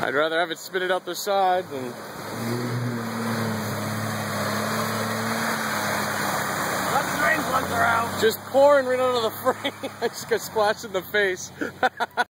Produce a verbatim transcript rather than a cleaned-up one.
I'd rather have it spit it out the side than... Let the drain plugs are out. Just pouring right out of the frame. I just got splashed in the face.